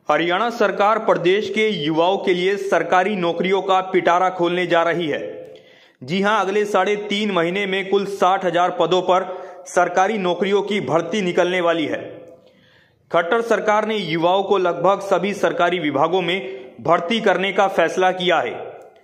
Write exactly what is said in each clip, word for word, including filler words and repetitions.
हरियाणा सरकार प्रदेश के युवाओं के लिए सरकारी नौकरियों का पिटारा खोलने जा रही है। जी हां, अगले साढ़े तीन महीने में कुल साठ हजार पदों पर सरकारी नौकरियों की भर्ती निकलने वाली है। खट्टर सरकार ने युवाओं को लगभग सभी सरकारी विभागों में भर्ती करने का फैसला किया है।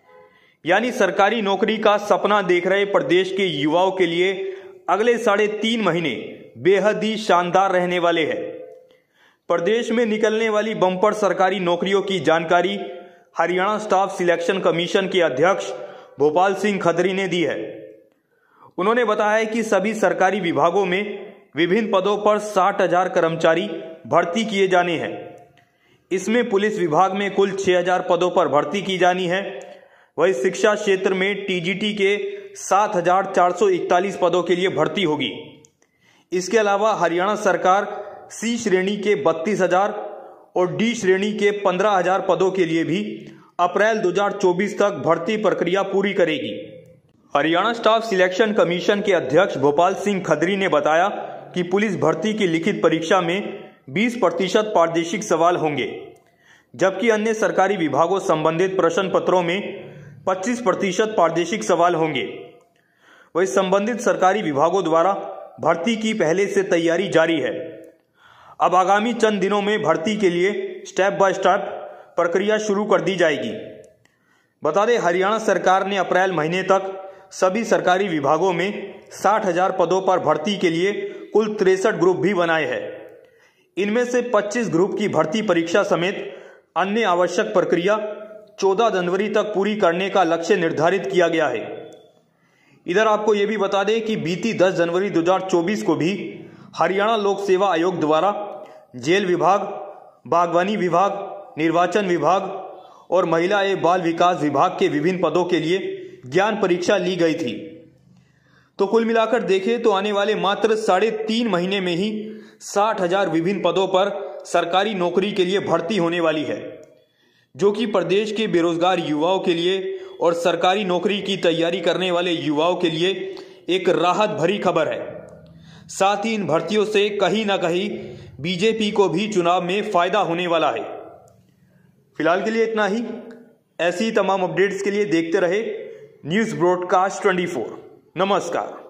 यानी सरकारी नौकरी का सपना देख रहे प्रदेश के युवाओं के लिए अगले साढ़े तीन महीने बेहद ही शानदार रहने वाले हैं। प्रदेश में निकलने वाली बम्पर सरकारी नौकरियों की जानकारी हरियाणा स्टाफ सिलेक्शन कमीशन के अध्यक्ष भोपाल सिंह खत्री ने दी है। उन्होंने बताया कि सभी सरकारी विभागों में विभिन्न पदों पर साठ हजार कर्मचारी भर्ती किए जाने हैं। इसमें पुलिस विभाग में कुल छह हजार पदों पर भर्ती की जानी है। वहीं शिक्षा क्षेत्र में टीजीटी के सात हजार चार सौ इकतालीस पदों के लिए भर्ती होगी। इसके अलावा हरियाणा सरकार सी श्रेणी के बत्तीस हजार और डी श्रेणी के पंद्रह हजार पदों के लिए भी अप्रैल दो हजार चौबीस तक भर्ती प्रक्रिया पूरी करेगी। हरियाणा स्टाफ सिलेक्शन कमीशन के अध्यक्ष भोपाल सिंह खत्री ने बताया कि पुलिस भर्ती की लिखित परीक्षा में बीस प्रतिशत पारदर्शिक सवाल होंगे, जबकि अन्य सरकारी विभागों संबंधित प्रश्न पत्रों में पच्चीस प्रतिशत पारदर्शिक सवाल होंगे। वहीं संबंधित सरकारी विभागों द्वारा भर्ती की पहले से तैयारी जारी है। अब आगामी चंद दिनों में भर्ती के लिए स्टेप बाय स्टेप प्रक्रिया शुरू कर दी जाएगी। बता दें, हरियाणा सरकार ने अप्रैल महीने तक सभी सरकारी विभागों में साठ हजार पदों पर भर्ती के लिए कुल तिरसठ ग्रुप भी बनाए हैं। इनमें से पच्चीस ग्रुप की भर्ती परीक्षा समेत अन्य आवश्यक प्रक्रिया चौदह जनवरी तक पूरी करने का लक्ष्य निर्धारित किया गया है। इधर आपको यह भी बता दें कि बीती दस जनवरी दो हजार चौबीस को भी हरियाणा लोक सेवा आयोग द्वारा जेल विभाग, बागवानी विभाग, निर्वाचन विभाग और महिला एवं बाल विकास विभाग के विभिन्न पदों के लिए ज्ञान परीक्षा ली गई थी। तो कुल मिलाकर देखें तो आने वाले मात्र साढ़े तीन महीने में ही साठ हजार विभिन्न पदों पर सरकारी नौकरी के लिए भर्ती होने वाली है, जो कि प्रदेश के बेरोजगार युवाओं के लिए और सरकारी नौकरी की तैयारी करने वाले युवाओं के लिए एक राहत भरी खबर है। साथ ही इन भर्तियों से कहीं ना कहीं बीजेपी को भी चुनाव में फायदा होने वाला है। फिलहाल के लिए इतना ही। ऐसी तमाम अपडेट्स के लिए देखते रहे न्यूज़ ब्रॉडकास्ट चौबीस। नमस्कार।